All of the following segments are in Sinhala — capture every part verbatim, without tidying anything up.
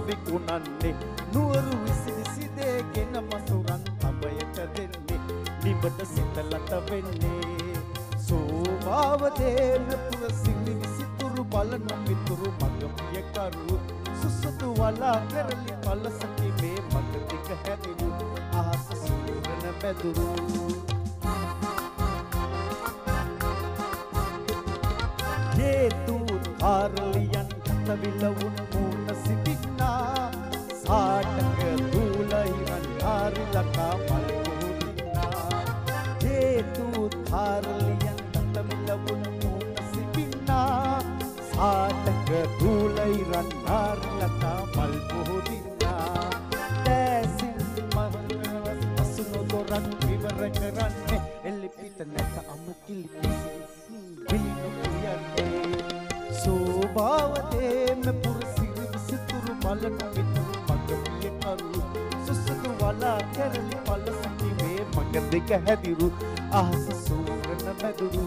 විකුණන්නේ නුවරු විසි විසි දෙගෙන මසුරන් අබයට දෙන්නේ නිබට සිතලත වෙන්නේ සෝභාවදේම පුරසිලි විසිතුරු බලන මිතුරු මග පිය කරු සුසුදු වලා කරලි පලසකි මේ මග දිග හැදිරු ආස සූරන බැදුරු හේතුත් කාරලියන් තවිලවුන් මූණ සිටින්නා සාටක දූලයිරන් කාරිලකා මල් පුහුදින්නා හේතුත් කාරලියන් තවිලවුන් මූණ සිටින්නා සාටක දූලයිරන් කාරිලකා මල් පුහුදින්නා දැසින් මවනවස් අසුනු දොරක් විවර කරන්නේ එල්ලිපිට නැත අම කිලි විලිනු කියන්නේ සෝභාවදේම පුරසිරි විසිතුරු බලන මිතුරු මග පිය කරු සුසුදු වලා කරලි පලසකි මේ මග දෙක හැදිරු අහස සූරන බැදුරු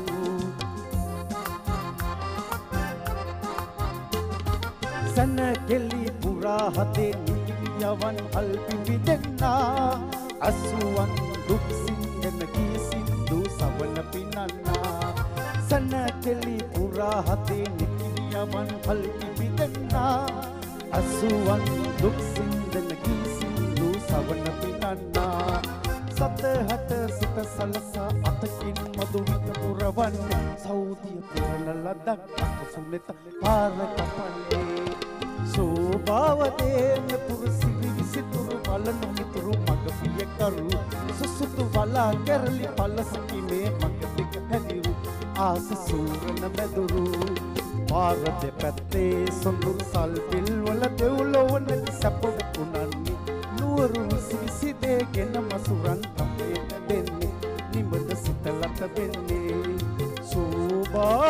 සන කෙලි පුරා හතේ නිකියවන් අල්පි විදෙන්නා අසුවන් දුක් සිංගන කී සින්දු සවන පිනන්නා සන කෙලි පුරා හතේ නිකියවන් අල්පි විදෙන්නා අසුවන් දුක් සිංගන කී සින්දු සවන පිනන්නා සතහට සිත සලසා අතකින් මధు විත පුරවන්නේ සෞදිය පුරන ලදක් අසුනෙත පාර කපන්නේ සෝභාවදේම පුරසිරි විසිතුරු බලන මිතුරු මග පිය කරු සුසුදු වලා කරලි පලසකි මේ මග දෙක හැදිරු ආස සූරන බැදුරු පාර දෙපැත්තේ සොඳුරු සල් පිල් වල දෙව්ලොවන සැප විකුණන්නේ නුවරු විසි දෙගෙන මසුරන් අපේට දෙන්නේ නිමද සිතලත වෙන්නේ සෝභා